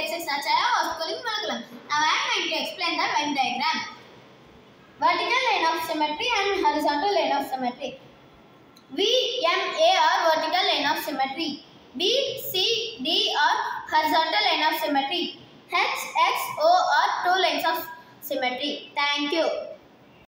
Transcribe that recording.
exercise నచ్చాయో उसको link మనకు. Now I am going to explain the Venn diagram. Vertical line of symmetry and horizontal line of symmetry. V, M, A are vertical line of symmetry. B, C, D are horizontal line of symmetry. H, X, O are two lines of symmetry. Thank you.